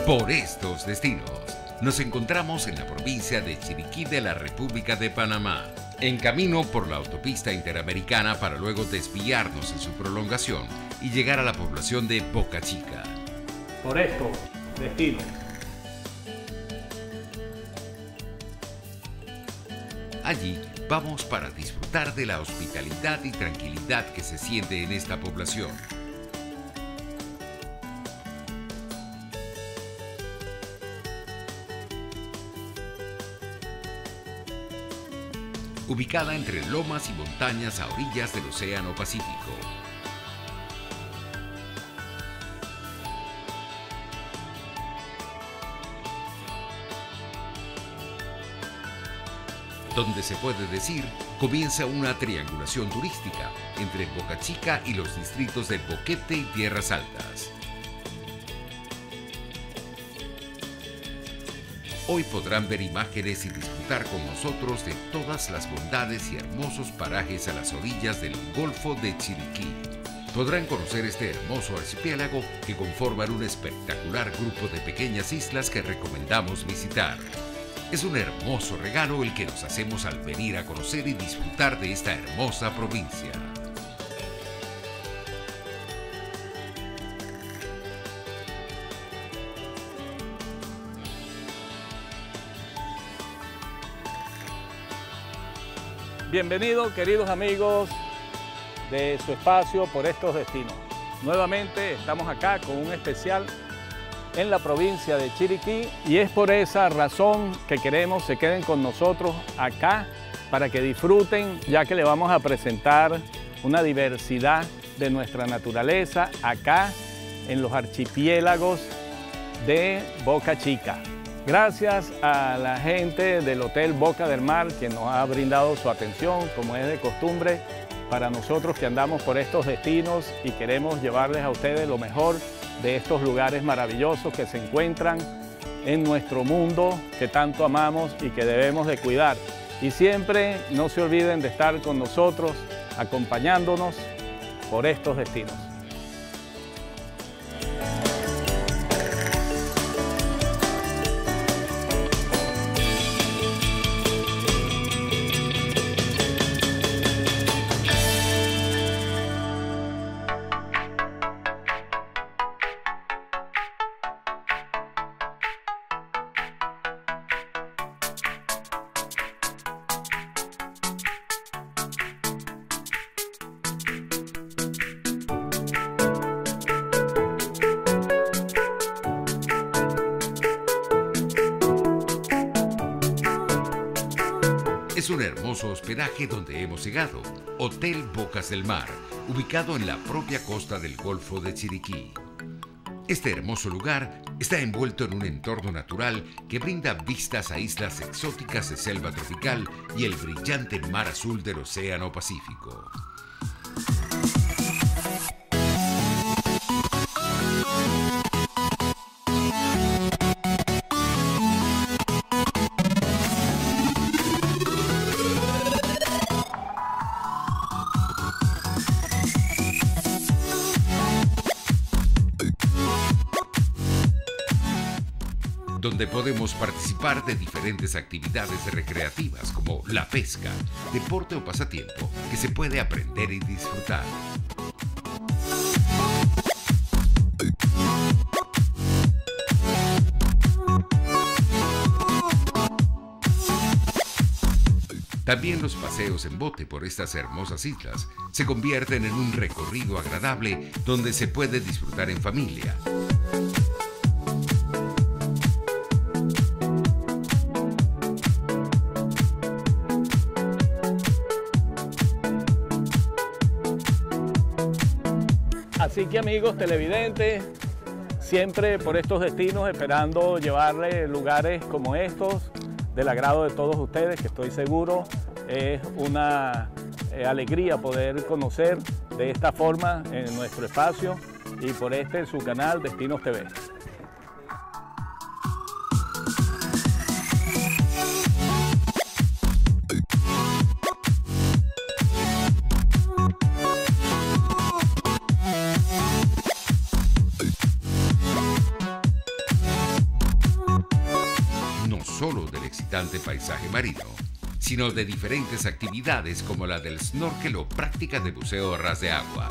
por estos destinos. Nos encontramos en la provincia de Chiriquí de la República de Panamá, en camino por la autopista interamericana para luego desviarnos en su prolongación y llegar a la población de Boca Chica. Por estos destinos. Allí vamos para disfrutar de la hospitalidad y tranquilidad que se siente en esta población. Ubicada entre lomas y montañas a orillas del Océano Pacífico. Donde se puede decir, comienza una triangulación turística entre Boca Chica y los distritos de Boquete y Tierras Altas. Hoy podrán ver imágenes y disfrutar con nosotros de todas las bondades y hermosos parajes a las orillas del Golfo de Chiriquí. Podrán conocer este hermoso archipiélago que conforman un espectacular grupo de pequeñas islas que recomendamos visitar. Es un hermoso regalo el que nos hacemos al venir a conocer y disfrutar de esta hermosa provincia. Bienvenidos, queridos amigos de su espacio Por Estos Destinos. Nuevamente estamos acá con un especial en la provincia de Chiriquí y es por esa razón que queremos se queden con nosotros acá para que disfruten, ya que le vamos a presentar una diversidad de nuestra naturaleza acá en los archipiélagos de Boca Chica. Gracias a la gente del Hotel Boca del Mar que nos ha brindado su atención, como es de costumbre, para nosotros que andamos por estos destinos y queremos llevarles a ustedes lo mejor de estos lugares maravillosos que se encuentran en nuestro mundo que tanto amamos y que debemos de cuidar. Y siempre no se olviden de estar con nosotros, acompañándonos por estos destinos. Es un hermoso hospedaje donde hemos llegado, Hotel Bocas del Mar, ubicado en la propia costa del Golfo de Chiriquí. Este hermoso lugar está envuelto en un entorno natural que brinda vistas a islas exóticas de selva tropical y el brillante mar azul del Océano Pacífico. Donde podemos participar de diferentes actividades recreativas como la pesca, deporte o pasatiempo que se puede aprender y disfrutar. También los paseos en bote por estas hermosas islas se convierten en un recorrido agradable donde se puede disfrutar en familia. Así que amigos televidentes, siempre por estos destinos esperando llevarles lugares como estos del agrado de todos ustedes, que estoy seguro es una alegría poder conocer de esta forma en nuestro espacio y por su canal Destinos TV. excitante paisaje marino, sino de diferentes actividades como la del snorkel o prácticas de buceo a ras de agua.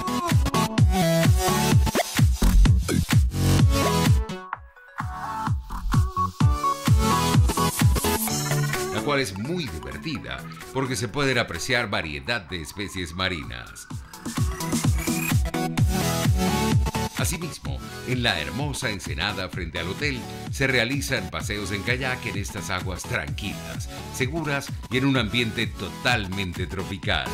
La cual es muy divertida porque se pueden apreciar variedad de especies marinas. Asimismo, en la hermosa ensenada frente al hotel se realizan paseos en kayak en estas aguas tranquilas, seguras y en un ambiente totalmente tropical.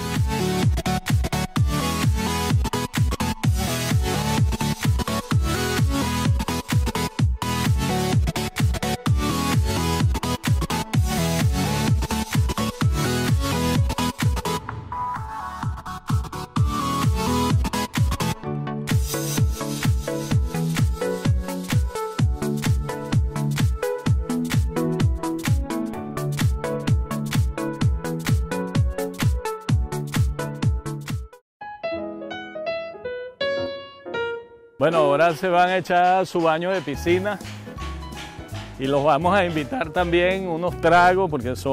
Bueno, ahora se van a echar su baño de piscina y los vamos a invitar también unos tragos porque es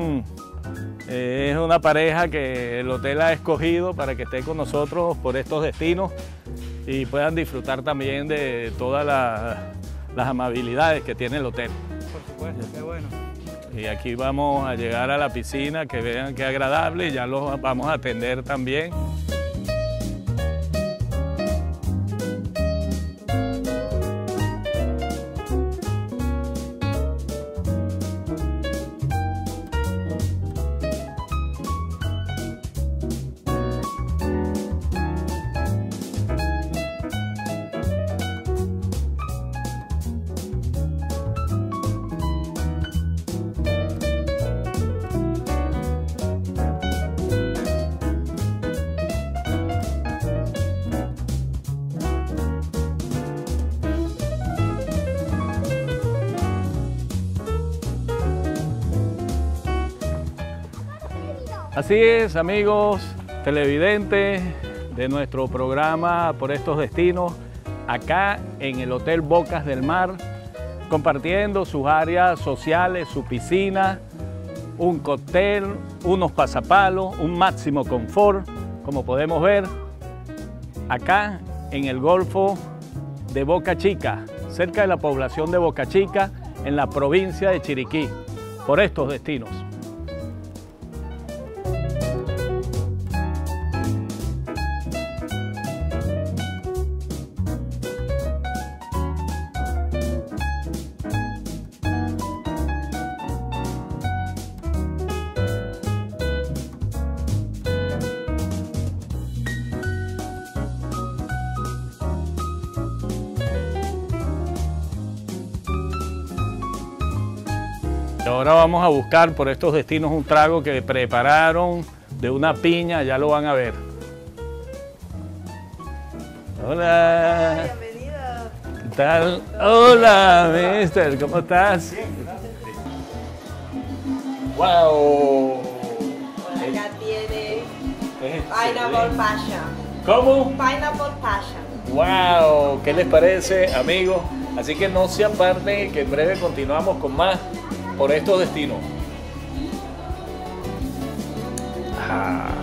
una pareja que el hotel ha escogido para que esté con nosotros por estos destinos y puedan disfrutar también de todas las amabilidades que tiene el hotel. Por supuesto, qué bueno. Y aquí vamos a llegar a la piscina, que vean qué agradable, y ya los vamos a atender también. Así es, amigos televidentes de nuestro programa Por Estos Destinos, acá en el Hotel Bocas del Mar, compartiendo sus áreas sociales, su piscina, un cóctel, unos pasapalos, un máximo confort, como podemos ver, acá en el Golfo de Boca Chica, cerca de la población de Boca Chica, en la provincia de Chiriquí, Por Estos Destinos. Ahora vamos a buscar por estos destinos un trago que prepararon de una piña, ya lo van a ver. Hola. Bienvenido. ¿Qué tal? Hola, mister, ¿cómo estás? ¡Wow! Acá tiene Es Pineapple Passion. ¿Cómo? Pineapple Passion. ¡Wow! ¿Qué les parece, amigos? Así que no se aparten, que en breve continuamos con más Por Estos Destinos.